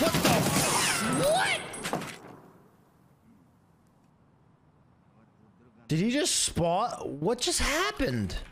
What the? What? Did he just spawn? What just happened?